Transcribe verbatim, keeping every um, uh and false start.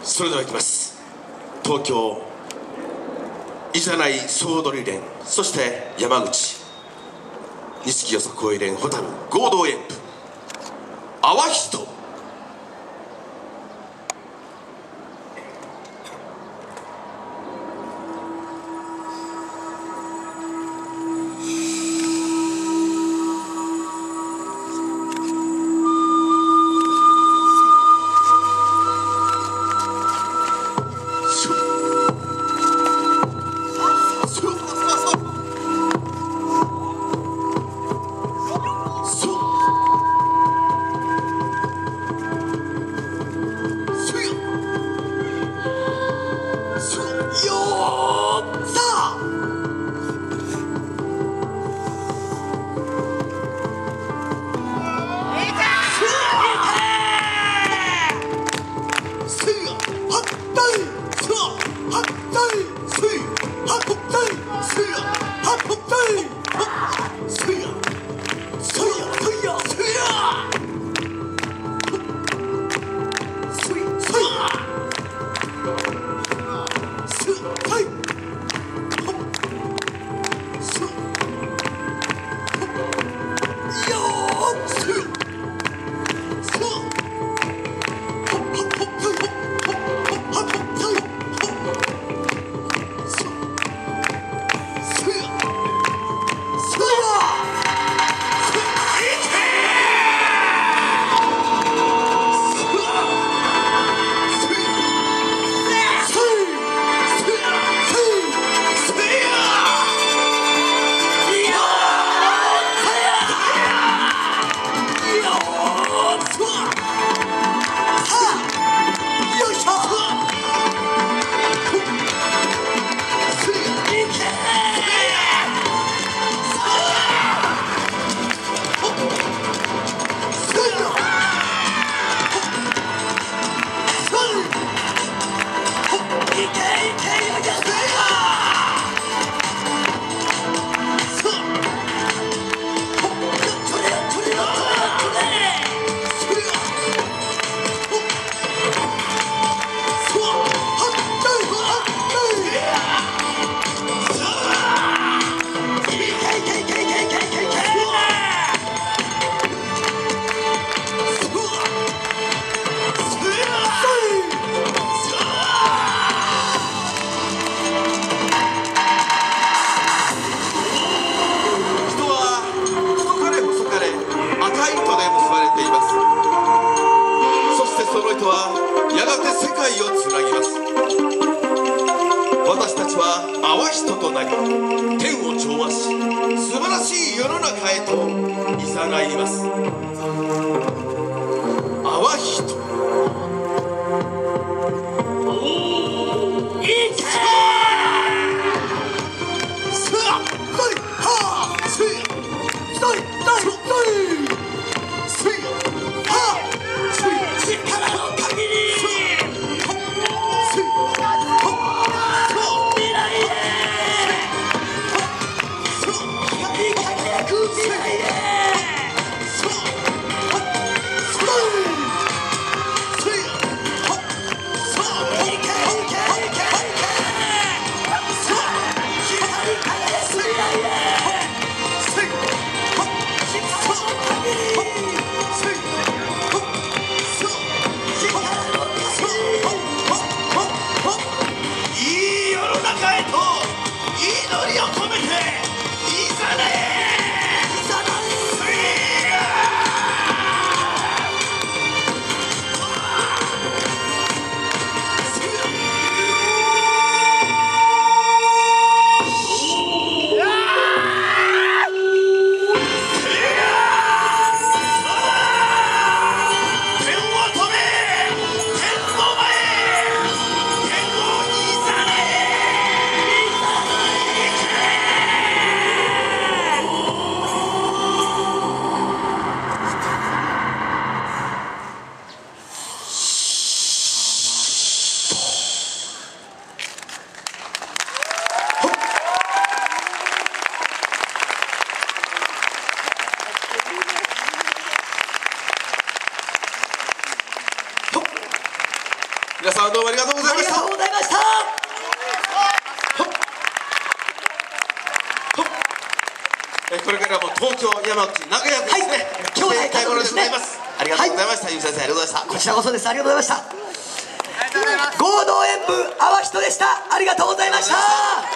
それではいきます。東京いざない総踊り連、そして山口錦よさこい連蛍合同演舞淡人。私たちは淡人となり天を調和し素晴らしい世の中へといざないます。淡人いけ皆さんどうもありがとうございました。 ありがとうございました。 これからも東京、山口、名古屋ですね、 兄弟家族ですね。 ありがとうございました。ゆう先生、ありがとうございました。 こちらこそです。ありがとうございました。合同演舞阿波人でした。ありがとうございました。